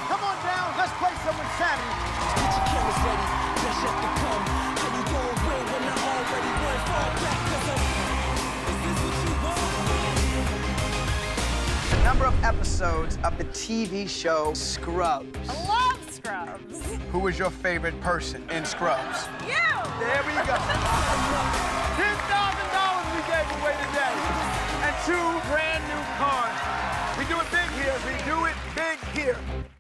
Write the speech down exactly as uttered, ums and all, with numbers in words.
Come on down, let's play some Winsanity. Get your cameras ready, press up to come. Can you go away when I already won? Fall back, cause I'm... Is this what you want? The number of episodes of the T V show Scrubs. I love Scrubs. Who was your favorite person in Scrubs? You! There we go. ten thousand dollars we gave away today. And two brand new cars. We do it big here. We do it big here.